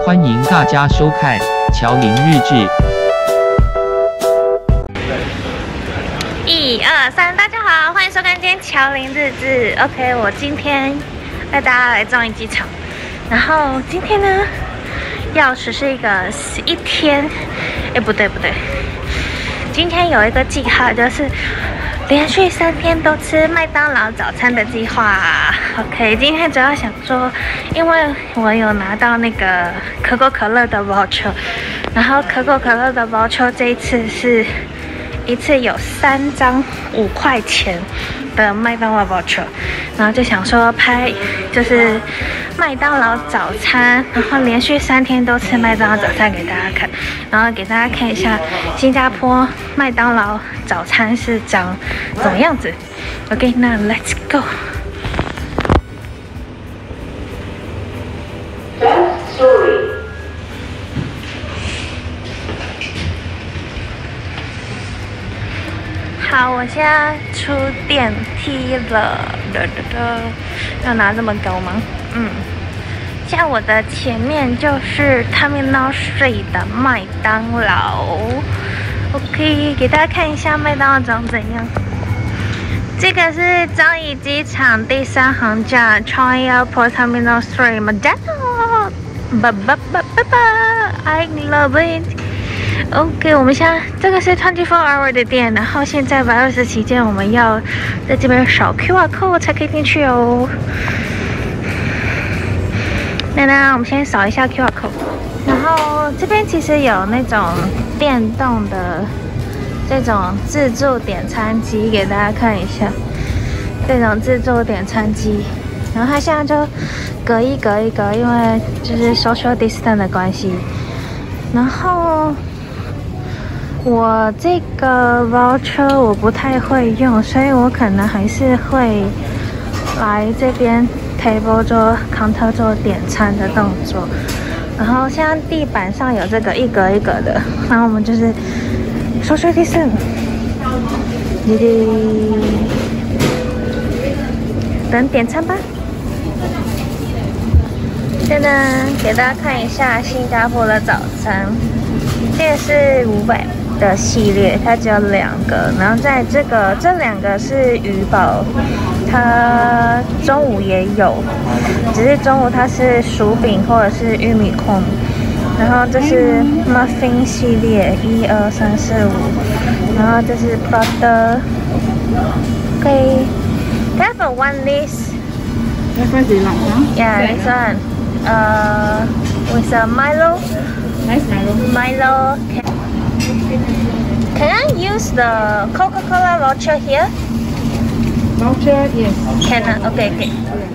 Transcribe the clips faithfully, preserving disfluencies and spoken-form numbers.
欢迎大家收看乔林日志。 一二三，大家好，欢迎收看今天乔林日志。OK， 我今天带大家来樟宜机场，然后今天呢要实施一个一天，哎，不对不对，今天有一个计划，就是连续三天都吃麦当劳早餐的计划。OK， 今天主要想说，因为我有拿到那个可口可乐的 voucher， 然后可口可乐的 voucher 这一次是一次有三张五块钱的麦当劳 voucher， 然后就想说拍就是麦当劳早餐，然后连续三天都吃麦当劳早餐给大家看，然后给大家看一下新加坡麦当劳早餐是长怎么样子。OK， 那 Let's go。好，我现在出电梯了，哒哒哒，要拿这么高吗？嗯，现在我的前面就是 Terminal Three 的麦当劳。OK， 给大家看一下麦当劳长怎样。这个是樟宜机场第三航站 Changi Airport Terminal Three 麦当劳，吧吧吧吧吧 ，I love it。OK， 我们现在这个是二十四 hour 的店，然后现在百二十期间，我们要在这边扫 Q R code 才可以进去哦。那呢，我们先扫一下 Q R code， 然后这边其实有那种电动的这种自助点餐机，给大家看一下，这种自助点餐机，然后它现在就隔一隔一隔，因为就是 social distance 的关系，然后。我这个 voucher 我不太会用，所以我可能还是会来这边 table 做 counter 做点餐的动作。然后像地板上有这个一格一格的，然后我们就是 social distance， 滴滴，等点餐吧。现在给大家看一下新加坡的早餐，这个是五百。的系列，它只有两个，然后在这个这两个是鱼堡，它中午也有，只是中午它是薯饼或者是玉米控，然后这是 muffin 系列，一二三四五，然后这是 butter。Okay, can I have one this? Which one do you like, huh? Yeah, this one. Uh, with a Milo. Nice Milo. Milo. Can I use the Coca-Cola voucher here? Voucher, yes. Can I? Okay, okay.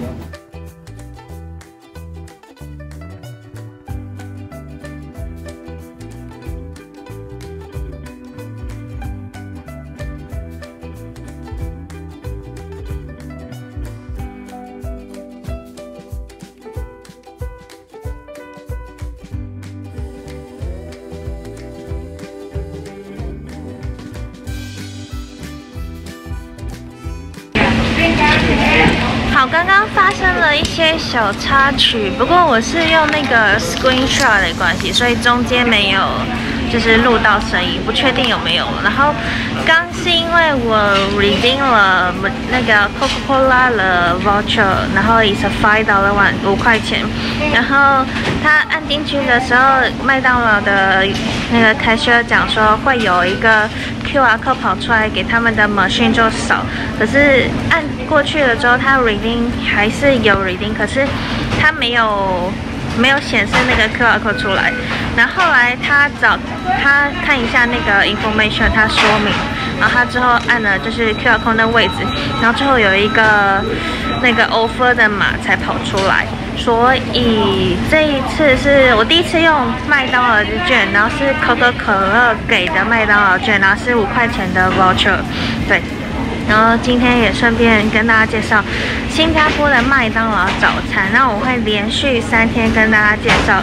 好，刚刚发生了一些小插曲，不过我是用那个 screenshot 的关系，所以中间没有就是录到声音，不确定有没有。然后刚是因为我 redeem 了那个 Coca-Cola 的 voucher， 然后 is a five dollar one 五块钱，然后他按进去的时候，麦当劳的那个 cashier 讲说会有一个 Q R code 跑出来给他们的 machine 就扫，可是按过去了之后，它 reading 还是有 reading， 可是它没有没有显示那个 Q R code 出来。然后后来他找他看一下那个 information， 他说明，然后他之后按了就是 Q R code 的位置，然后最后有一个那个 offer 的码才跑出来。所以这一次是我第一次用麦当劳的券，然后是可口可乐给的麦当劳券，然后是五块钱的 voucher， 对。然后今天也顺便跟大家介绍新加坡的麦当劳早餐，那我会连续三天跟大家介绍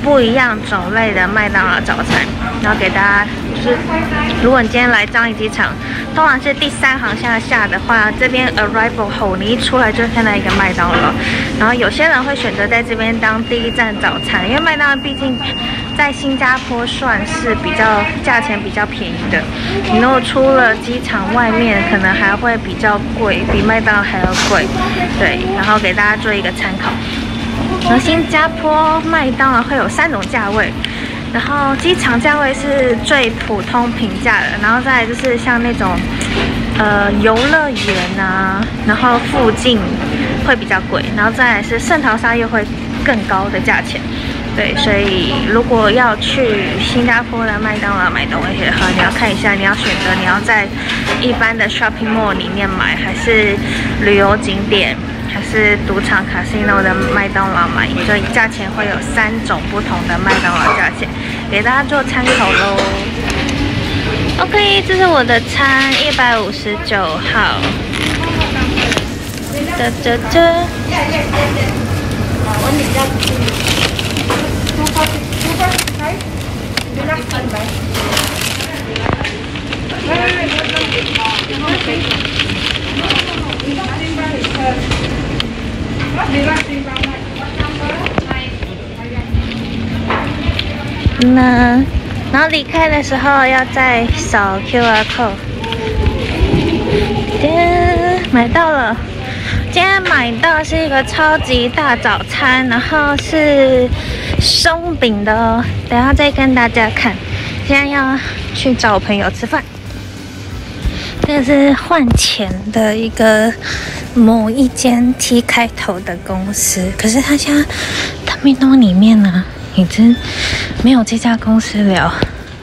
不一样种类的麦当劳早餐，然后给大家就是，如果你今天来樟宜机场，通常是第三航向下的话，这边 arrival 后你一出来就会看到一个麦当劳，然后有些人会选择在这边当第一站早餐，因为麦当劳毕竟在新加坡算是比较价钱比较便宜的，你如果出了机场外面，可能还会比较贵，比麦当劳还要贵，对，然后给大家做一个参考。然后新加坡麦当劳会有三种价位，然后机场价位是最普通平价的，然后再来就是像那种呃游乐园啊，然后附近会比较贵，然后再来是圣淘沙又会更高的价钱。对，所以如果要去新加坡的麦当劳买东西的话，你要看一下，你要选择你要在一般的 shopping mall 里面买，还是旅游景点，还是赌场 casino 的麦当劳买，所以价钱会有三种不同的麦当劳价钱，给大家做参考喽。OK， 这是我的餐，一百五十九号。这这这。那，然后离开的时候要再扫 Q R code。买到了。今天买到是一个超级大早餐，然后是松饼的哦，等一下再跟大家看。现在要去找我朋友吃饭。这个是换钱的一个某一间 T 开头的公司，可是他现在他们那里面呢，已经没有这家公司了。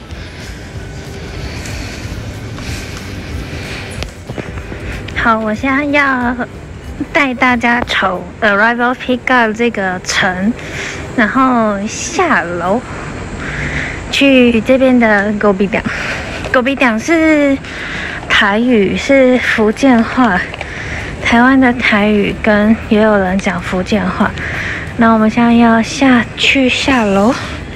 好，我现在要带大家从 Arrival Pickup 这个城，然后下楼去这边的狗比店。狗比店是台语，是福建话，台湾的台语跟也有人讲福建话。那我们现在要下去下楼。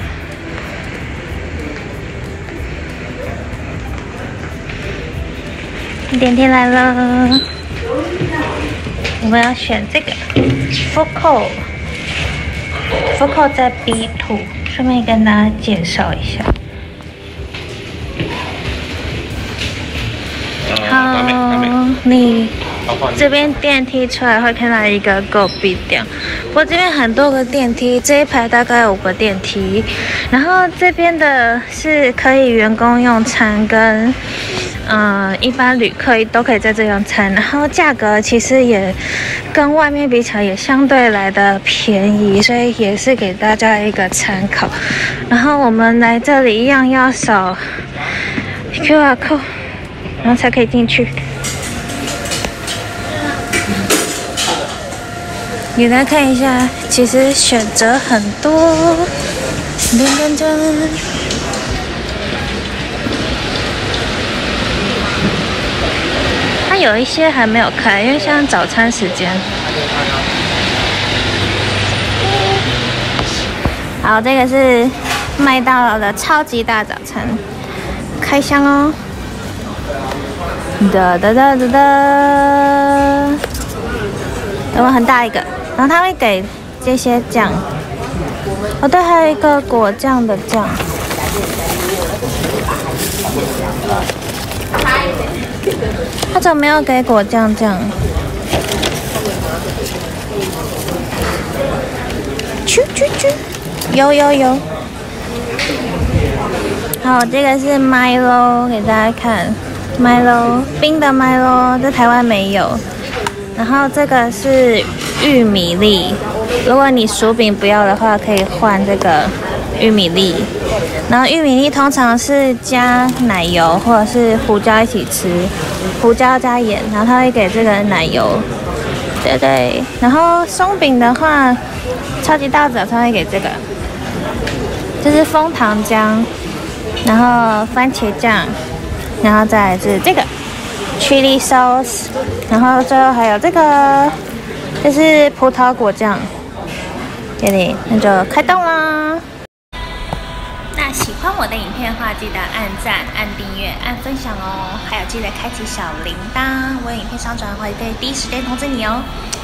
电梯来了，我们要选这个 Food Court。Food Court 在 B 二， 顺便跟大家介绍一下。好，你这边电梯出来会看到一个狗币店，不过这边很多个电梯，这一排大概有五个电梯。然后这边的是可以员工用餐跟。嗯，一般旅客都可以在这用餐，然后价格其实也跟外面比起来也相对来的便宜，所以也是给大家一个参考。然后我们来这里一样要扫 Q R code， 然后才可以进去。你来看一下，其实选择很多。噔噔噔。它有一些还没有开，因为现在早餐时间。好，这个是麦当劳的超级大早餐，开箱哦！哒哒哒哒哒，有没有很大一个？然后它会给这些酱，哦对，还有一个果酱的酱。他怎么没有给果酱酱？啾啾啾！有有有！好，这个是 Milo， 给大家看 Milo 冰的 Milo， 在台湾没有。然后这个是玉米粒，如果你薯饼不要的话，可以换这个玉米粒。然后玉米粒通常是加奶油或者是胡椒一起吃，胡椒加盐，然后它会给这个奶油，对对。然后松饼的话，超级大早餐会给这个，就是枫糖浆，然后番茄酱，然后再来是这个 chili sauce， 然后最后还有这个，就是葡萄果酱，这里那就开动啦。 欢我的影片的话，记得按赞、按订阅、按分享哦，还有记得开启小铃铛，我有影片上传会被第一时间通知你哦。